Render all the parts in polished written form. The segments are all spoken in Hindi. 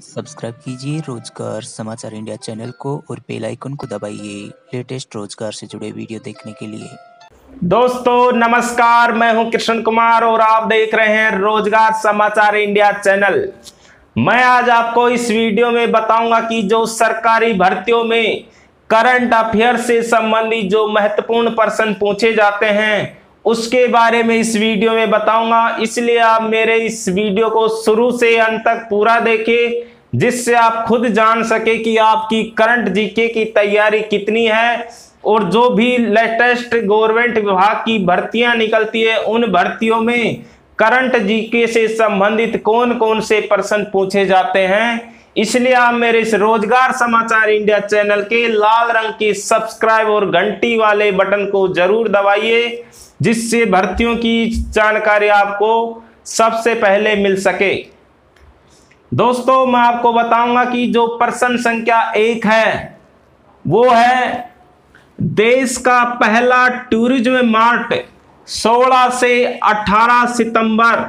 सब्सक्राइब कीजिए रोजगार समाचार इंडिया चैनल को और बेल आइकन को दबाइए लेटेस्ट रोजगार से जुड़े वीडियो देखने के लिए। दोस्तों नमस्कार, मैं हूं कृष्ण कुमार और आप देख रहे हैं रोजगार समाचार इंडिया चैनल। मैं आज आपको इस वीडियो में बताऊंगा कि जो सरकारी भर्तियों में करंट अफेयर से संबंधित जो महत्वपूर्ण प्रश्न पूछे जाते हैं उसके बारे में इस वीडियो में बताऊंगा। इसलिए आप मेरे इस वीडियो को शुरू से अंत तक पूरा देखें, जिससे आप खुद जान सके कि आपकी करंट जीके की तैयारी कितनी है और जो भी लेटेस्ट गवर्नमेंट विभाग की भर्तियां निकलती है उन भर्तियों में करंट जीके से संबंधित कौन कौन से प्रश्न पूछे जाते हैं। इसलिए आप मेरे इस रोजगार समाचार इंडिया चैनल के लाल रंग की सब्सक्राइब और घंटी वाले बटन को जरूर दबाइए, जिससे भर्तियों की जानकारी आपको सबसे पहले मिल सके। दोस्तों मैं आपको बताऊंगा कि जो प्रश्न संख्या 1 है वो है, देश का पहला टूरिज्म मार्ट 16 से 18 सितंबर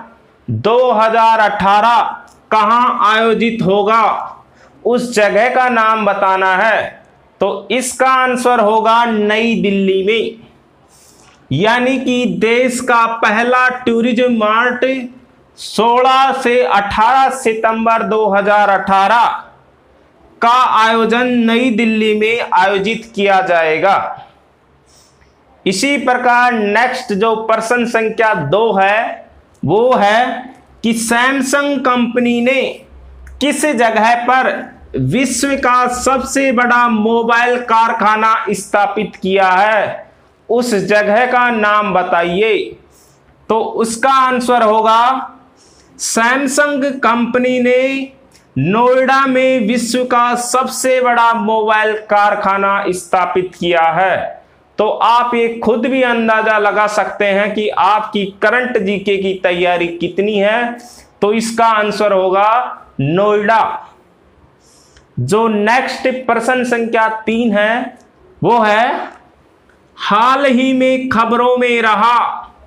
2018 कहां आयोजित होगा, उस जगह का नाम बताना है। तो इसका आंसर होगा नई दिल्ली में। यानी कि देश का पहला टूरिज्म मार्ट 16 से 18 सितंबर 2018 का आयोजन नई दिल्ली में आयोजित किया जाएगा। इसी प्रकार नेक्स्ट जो प्रश्न संख्या 2 है वो है कि सैमसंग कंपनी ने किस जगह पर विश्व का सबसे बड़ा मोबाइल कारखाना स्थापित किया है, उस जगह का नाम बताइए। तो उसका आंसर होगा, सैमसंग कंपनी ने नोएडा में विश्व का सबसे बड़ा मोबाइल कारखाना स्थापित किया है। तो आप ये खुद भी अंदाजा लगा सकते हैं कि आपकी करंट जीके की तैयारी कितनी है। तो इसका आंसर होगा नोएडा। जो नेक्स्ट प्रश्न संख्या 3 है वो है, हाल ही में खबरों में रहा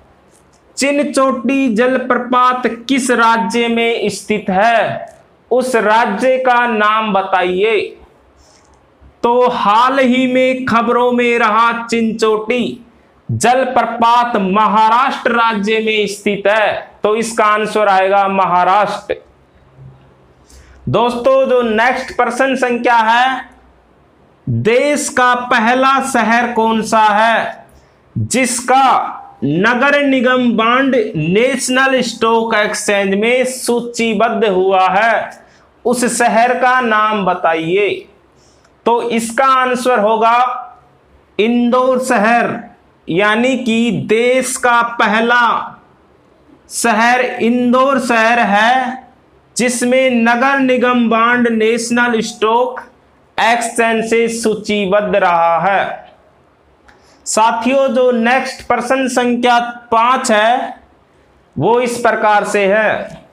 चिनचोटी जलप्रपात किस राज्य में स्थित है, उस राज्य का नाम बताइए। तो हाल ही में खबरों में रहा चिनचोटी जलप्रपात महाराष्ट्र राज्य में स्थित है। तो इसका आंसर आएगा महाराष्ट्र। दोस्तों जो नेक्स्ट प्रश्न संख्या है, देश का पहला शहर कौन सा है जिसका नगर निगम बांड नेशनल स्टॉक एक्सचेंज में सूचीबद्ध हुआ है, उस शहर का नाम बताइए। तो इसका आंसर होगा इंदौर शहर। यानी कि देश का पहला शहर इंदौर शहर है जिसमें नगर निगम बांड नेशनल स्टॉक एक्सचेंज से सूचीबद्ध रहा है। साथियों जो नेक्स्ट प्रश्न संख्या 5 है वो इस प्रकार से है,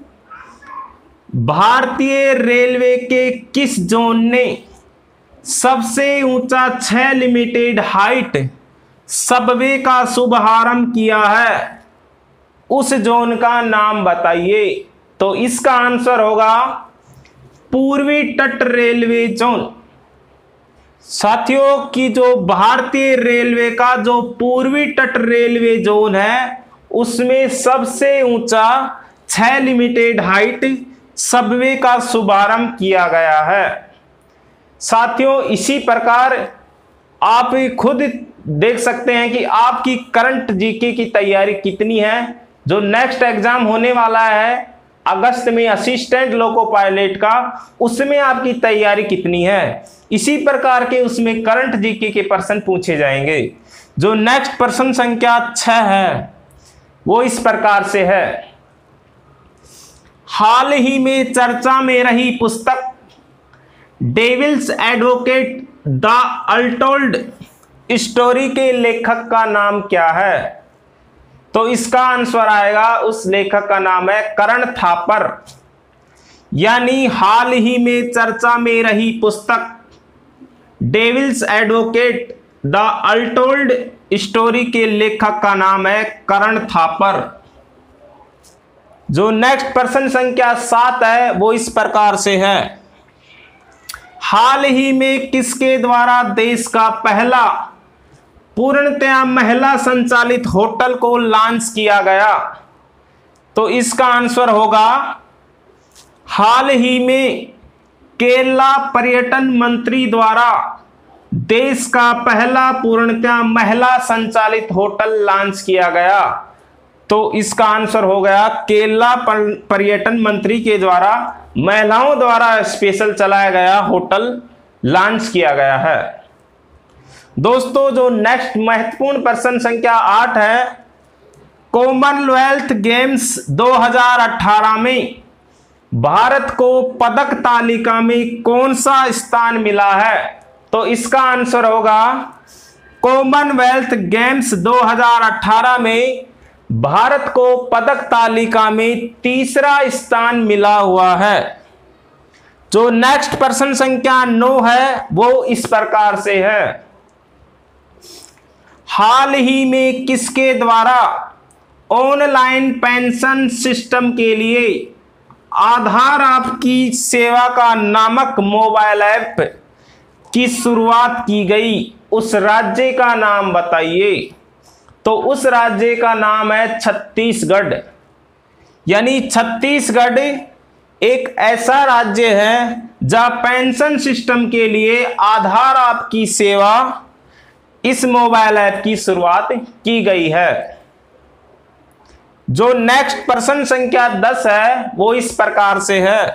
भारतीय रेलवे के किस जोन ने सबसे ऊंचा 6 लिमिटेड हाइट सबवे का शुभारंभ किया है, उस जोन का नाम बताइए। तो इसका आंसर होगा पूर्वी तट रेलवे जोन। साथियों की जो भारतीय रेलवे का जो पूर्वी तट रेलवे जोन है उसमें सबसे ऊंचा 6 लिमिटेड हाइट सबवे का शुभारंभ किया गया है। साथियों इसी प्रकार आप खुद देख सकते हैं कि आपकी करंट जीके की तैयारी कितनी है। जो नेक्स्ट एग्जाम होने वाला है अगस्त में असिस्टेंट लोको पायलट का, उसमें आपकी तैयारी कितनी है, इसी प्रकार के उसमें करंट जीके के प्रश्न पूछे जाएंगे। जो नेक्स्ट प्रश्न संख्या 6 है वो इस प्रकार से है, हाल ही में चर्चा में रही पुस्तक Devil's Advocate the Untold Story के लेखक का नाम क्या है। तो इसका आंसर आएगा, उस लेखक का नाम है करण थापर। यानी हाल ही में चर्चा में रही पुस्तक Devil's Advocate the Untold Story के लेखक का नाम है करण थापर। जो नेक्स्ट प्रश्न संख्या 7 है वो इस प्रकार से है, हाल ही में किसके द्वारा देश का पहला पूर्णतया महिला संचालित होटल को लॉन्च किया गया? तो इसका आंसर होगा हाल ही में केरला पर्यटन मंत्री द्वारा देश का पहला पूर्णतया महिला संचालित होटल लॉन्च किया गया। तो इसका आंसर हो गया केरला पर्यटन मंत्री के द्वारा महिलाओं द्वारा स्पेशल चलाया गया होटल लॉन्च किया गया है। दोस्तों जो नेक्स्ट महत्वपूर्ण प्रश्न संख्या 8 है, कॉमनवेल्थ गेम्स 2018 में भारत को पदक तालिका में कौन सा स्थान मिला है? तो इसका आंसर होगा कॉमनवेल्थ गेम्स 2018 में भारत को पदक तालिका में तीसरा स्थान मिला हुआ है। जो नेक्स्ट प्रश्न संख्या 9 है वो इस प्रकार से है, हाल ही में किसके द्वारा ऑनलाइन पेंशन सिस्टम के लिए आधार आपकी सेवा का नामक मोबाइल ऐप की शुरुआत की गई? उस राज्य का नाम बताइए। तो उस राज्य का नाम है छत्तीसगढ़। यानी छत्तीसगढ़ एक ऐसा राज्य है जहां पेंशन सिस्टम के लिए आधार आपकी सेवा इस मोबाइल ऐप की शुरुआत की गई है। जो नेक्स्ट प्रश्न संख्या 10 है वो इस प्रकार से है,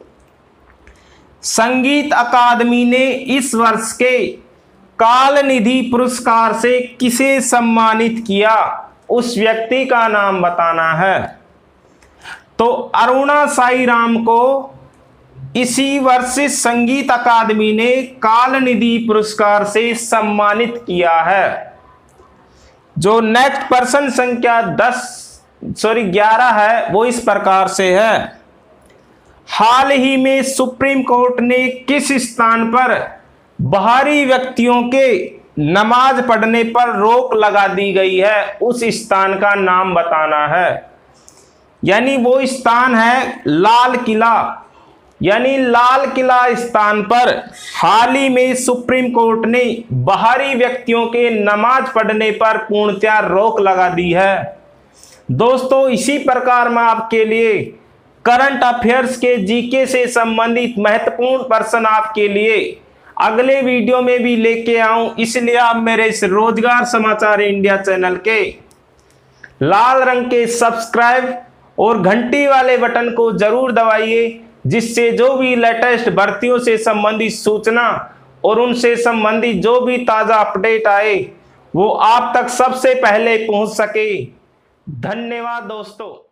संगीत अकादमी ने इस वर्ष के काल निधि पुरस्कार से किसे सम्मानित किया? उस व्यक्ति का नाम बताना है। तो अरुणा साई राम को इसी वर्ष संगीत अकादमी ने काल निधि पुरस्कार से सम्मानित किया है। जो नेक्स्ट प्रश्न संख्या 11 है वो इस प्रकार से है, हाल ही में सुप्रीम कोर्ट ने किस स्थान पर बाहरी व्यक्तियों के नमाज पढ़ने पर रोक लगा दी गई है? उस स्थान का नाम बताना है। यानी वो स्थान है लाल किला। यानी लाल किला स्थान पर हाल ही में सुप्रीम कोर्ट ने बाहरी व्यक्तियों के नमाज पढ़ने पर पूर्णतया रोक लगा दी है। दोस्तों इसी प्रकार मैं आपके लिए करंट अफेयर्स के जीके से संबंधित महत्वपूर्ण प्रश्न आपके लिए अगले वीडियो में भी लेके आऊं, इसलिए आप मेरे इस रोजगार समाचार इंडिया चैनल के लाल रंग के सब्सक्राइब और घंटी वाले बटन को जरूर दबाइए, जिससे जो भी लेटेस्ट भर्तियों से संबंधित सूचना और उनसे संबंधित जो भी ताजा अपडेट आए वो आप तक सबसे पहले पहुंच सके। धन्यवाद दोस्तों।